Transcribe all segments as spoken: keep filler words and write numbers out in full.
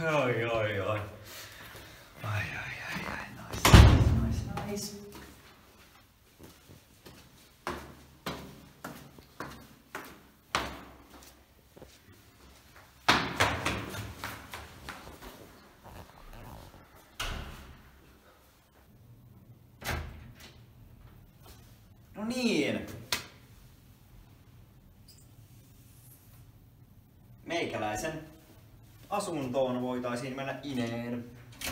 Oi, oi, oi. Ai, ai, ai, ai. Nice, nice, nice. No niin. Meikäläisen asuntoon voitaisiin mennä ineen.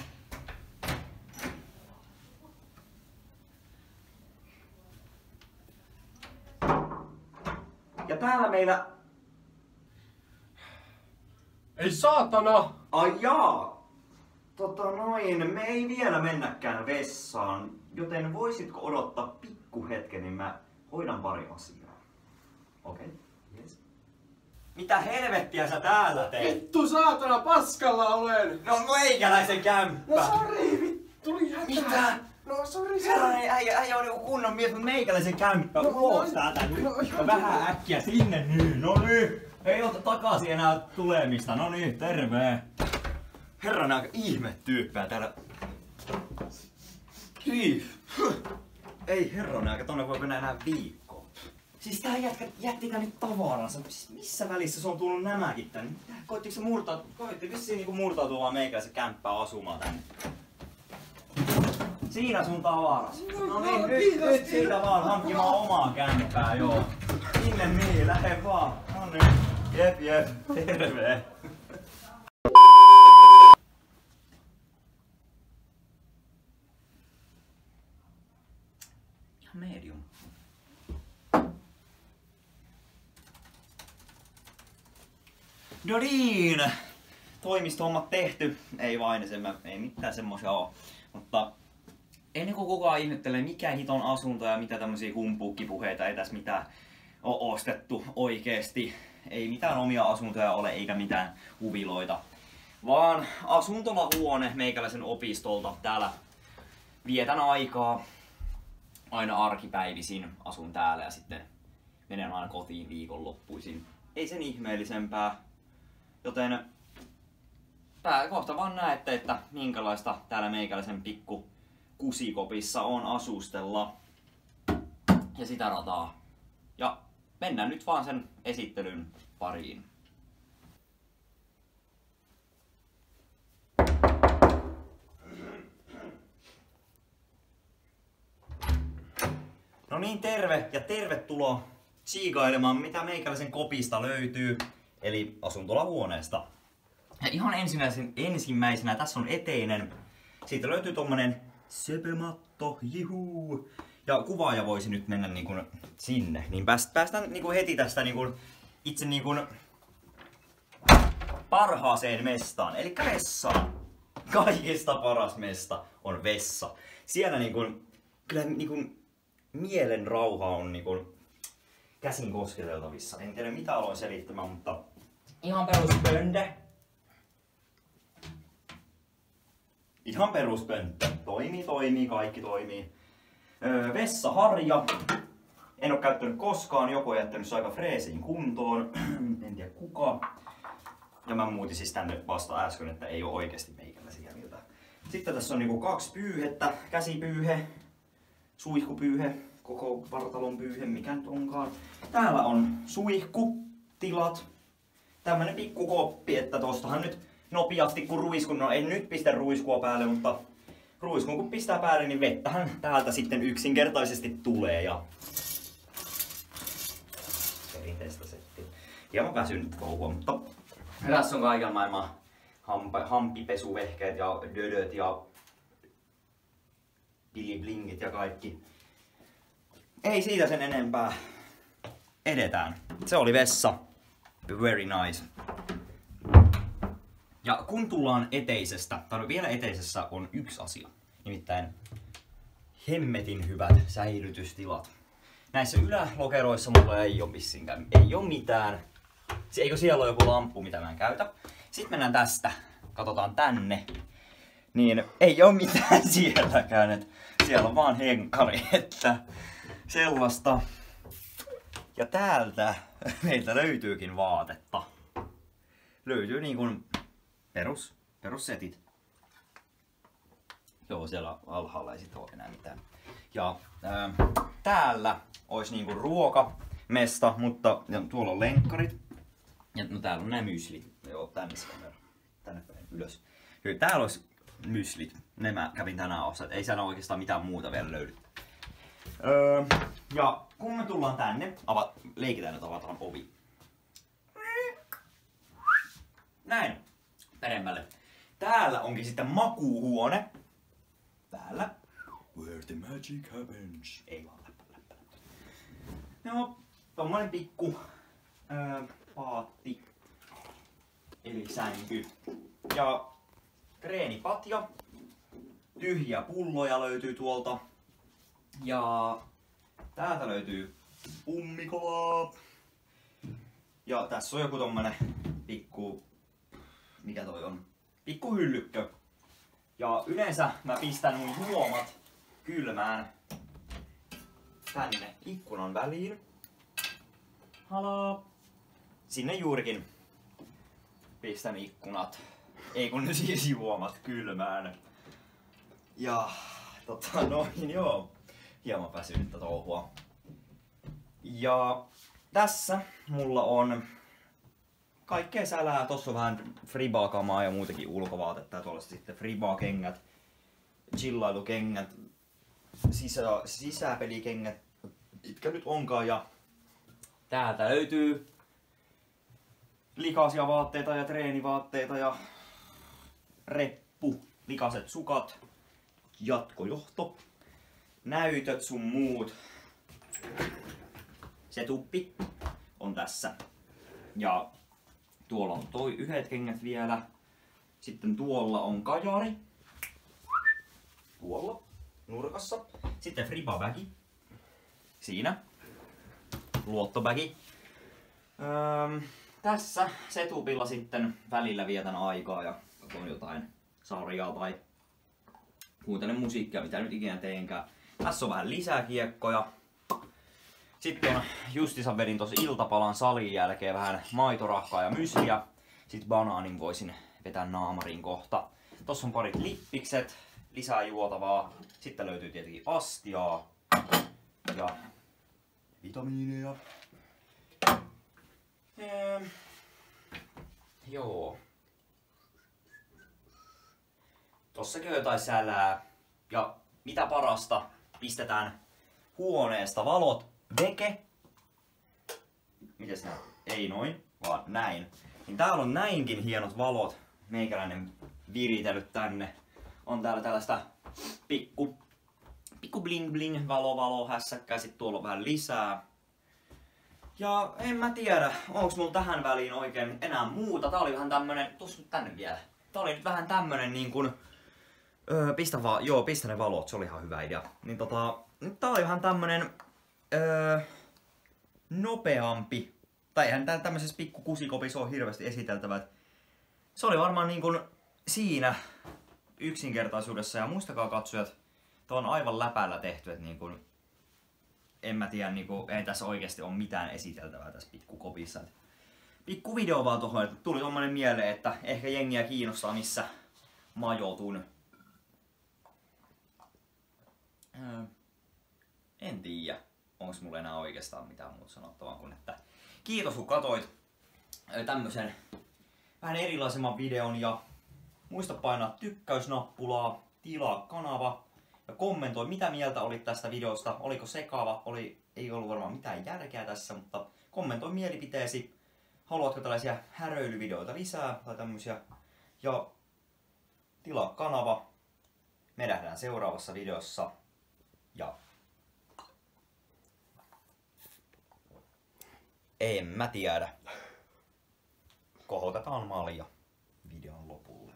Ja täällä meillä... Ei saatana! Ai jaa! Tota noin, me ei vielä mennäkään vessaan, joten voisitko odottaa pikkuhetken, niin mä hoidan pari asiaa. Okei, okay. Yes. Mitä helvettiä sä täällä teet? Vittu saatana, paskalla olen! No meikäläisen kämppä! No sori, vittu, tuli hätä! Mitä? No sori, Herranen, äijä, äijä on niinku kunnon mies, mutta meikäläisen kämppä No, ulos no, täältä nyt. no, No, vähän äkkiä sinne nyt, no nyt! Ei ota takaisin enää tulemista, no niin, terve! Herranen aika ihme tyyppää täällä. Hyi. Ei herranen aika, tonne voi mennä enää viikkoon. Siis tää jätkä jätti tänne tavaransa. Siis missä välissä se on tullut nämäkin tänne? Koittiko se murtaa, koitti vissiin niinku murtautua vaan meikäläisen kämppää asumaan tänne. Siinä sun tavaras. No niin, nyt, nyt siitä vaan hankkimaan omaa kämppää, joo. Sinne niin, lähde vaan. No niin, jep jep, terve. Ihan medium. No niin, toimistohommat tehty. Ei vain sen, ei mitään semmoisia oo. Mutta ennen kuin kukaan ihmettelee mikä hiton asunto ja mitä tämmösiä humpuukkipuheita ei tässä mitään oo ostettu oikeesti. Ei mitään omia asuntoja ole eikä mitään huviloita. Vaan asuntolahuone meikäläisen opistolta. Täällä vietän aikaa. Aina arkipäivisin asun täällä ja sitten menen aina kotiin viikonloppuisin. Ei sen ihmeellisempää. Joten tää kohta vaan näette, että minkälaista täällä meikäläisen pikku kusikopissa on asustella. Ja sitä rataa. Ja mennään nyt vaan sen esittelyn pariin. No niin, terve ja tervetuloa tsiikailemaan mitä meikäläisen kopista löytyy. Eli asuntolahuoneesta. Ja ihan ensimmäisenä, ensimmäisenä tässä on eteinen. Siitä löytyy tommonen söpömatto, jihuu. Ja kuvaaja voisi nyt mennä niin kuin sinne. Niin päästään niin kuin heti tästä niin kuin itse niin kuin parhaaseen mestaan. Eli vessaan. Kaikista paras mesta on vessa. Siellä niin kuin, kyllä niin kuin mielen rauha on niin kuin käsin kosketeltavissa. En tiedä mitä aloin selittämään, mutta ihan peruspönttö. Ihan peruspönttö. Toimii, toimii, kaikki toimii. Öö, vessaharja. En oo käyttänyt koskaan, joku on jättänyt se aika freesiin kuntoon. En tiedä kuka. Ja mä muutin siis tänne vasta äsken, että ei oo oikeesti meikäläisiä miltä. Sitten tässä on niinku kaksi pyyhettä. Käsipyyhe, suihkupyyhe, koko vartalon pyyhe, mikä nyt onkaan. Täällä on suihkutilat. Tämmönen pikku koppi, että tostahan nyt nopeasti kun ruiskun, no en nyt pistä ruiskua päälle, mutta ruiskun kun pistää päälle, niin vettähän täältä sitten yksinkertaisesti tulee. Ja perinteistä settiä. Hieman väsynyt touhua, mutta tässä on kaiken maailman hamp- hampipesuvehkeet ja dödöt ja biliblingit ja kaikki. Ei siitä sen enempää. Edetään. Se oli vessa. Very nice. Ja kun tullaan eteisestä, tai vielä eteisessä on yksi asia. Nimittäin hemmetin hyvät säilytystilat. Näissä ylälokeroissa mulla ei oo vissinkään, ei oo mitään. Eikö siellä ole joku lamppu, mitä mä en käytä? Sitten mennään tästä, katsotaan tänne. Niin ei oo mitään sielläkään, että siellä on vaan henkkari, että sellaista. Ja täältä meiltä löytyykin vaatetta. Löytyy niin kuin perus perussetit. Joo, siellä alhaalla ei sit oo enää mitään. Ja ää, täällä olisi niinku ruokamesta, mutta ja tuolla on lenkkarit. Ja no täällä on nää myslit. Joo, tänne se on tänne päin ylös. Kyllä täällä olisi myslit. Ne mä kävin tänään ostaa. Ei siellä oikeastaan mitään muuta vielä löydy. Öö, ja kun me tullaan tänne, ava, leikitään nyt avataan ovi. Näin. Peremmälle. Täällä onkin sitten makuuhuone. Täällä. Where the magic happens. Ei vaan läppä, läppä, läppä. Joo, tommonen pikku öö, paatti. Eli sänky. Ja treenipatja. Tyhjiä pulloja löytyy tuolta. Ja täältä löytyy pummikolaa. Ja tässä on joku tommonen pikku... Mikä toi on? Pikku hyllykkö. Ja yleensä mä pistän mun juomat kylmään tänne ikkunan väliin. Haloo! Sinne juurikin pistän ikkunat. Ei kun siis juomat kylmään. Ja tota noin joo. Hieman väsynyttä touhua. Ja tässä mulla on kaikkea sälää. Tossa on vähän Fribaa-kamaa ja muutakin ulkovaatetta. Ja tuolla sitten Fribaa-kengät, chillailukengät, sisä, sisäpelikengät, mitkä nyt onkaan. Ja täältä löytyy likaisia vaatteita ja treenivaatteita ja reppu, likaset sukat, jatkojohto, näytöt sun muut. Setuppi on tässä. Ja tuolla on toi yhdet kengät vielä. Sitten tuolla on kajari. Tuolla nurkassa. Sitten Friba-bägi. Siinä. Luottobägi. Öö, tässä setupilla sitten välillä vietän aikaa ja katson jotain sarjaa tai kuuntelen musiikkia, mitä nyt ikinä teenkään. Tässä on vähän lisää kiekkoja. Sitten on justiinsa vedin tossa iltapalan salin jälkeen vähän maitorahkaa ja mysliä. Sitten banaanin voisin vetää naamariin kohta. Tossa on parit lippikset, lisää juotavaa. Sitten löytyy tietenkin astiaa ja vitamiineja. Eee, joo. Tossakin on jotain sälää. Ja mitä parasta, pistetään huoneesta valot veke. Mites nää? Ei noin, vaan näin. Niin täällä on näinkin hienot valot. Meikäläinen viritellyt tänne. On täällä tällaista pikku, pikku bling bling valo valo hässäkkää. Sitten tuolla on vähän lisää. Ja en mä tiedä, onks mulla tähän väliin oikein enää muuta. Tää oli vähän tämmönen, tuossa nyt tänne vielä. Tää oli nyt vähän tämmönen niin kun, öö, pistä vaan, joo pistä ne valot, se oli ihan hyvä idea. Niin tota, nyt tää oli vähän tämmönen öö, nopeampi. Tai eihän tää tämmöisessä pikku kusikopissa ole hirveästi esiteltävä. Se oli varmaan niin kun siinä yksinkertaisuudessa. Ja muistakaa katsojat, tää on aivan läpällä tehty, että niin kun, en mä tiedä, niin kun, ei tässä oikeasti ole mitään esiteltävää tässä pikkukopissa. Pikku video vaan tohon, että tuli tommonen mieleen, että ehkä jengiä kiinnostaa missä majoitun. Öö, en tiedä, onks mulla enää oikeastaan mitään muuta sanottavaa kuin että kiitos kun katoit tämmösen vähän erilaisemman videon ja muista painaa tykkäysnappulaa, tilaa kanava ja kommentoi mitä mieltä olit tästä videosta, oliko sekaava, oli, ei ollut varmaan mitään järkeä tässä, mutta kommentoi mielipiteesi, haluatko tällaisia häröilyvideoita lisää tai tämmösiä ja tilaa kanava, me nähdään seuraavassa videossa ja en mä tiedä. Kohotetaan malja videon lopulle.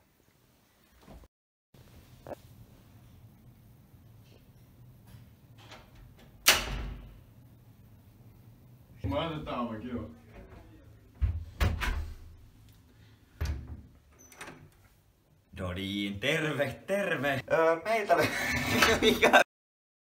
Maitetaan vaikka joo. No niin, terve, terve. Öö, meiltä mikä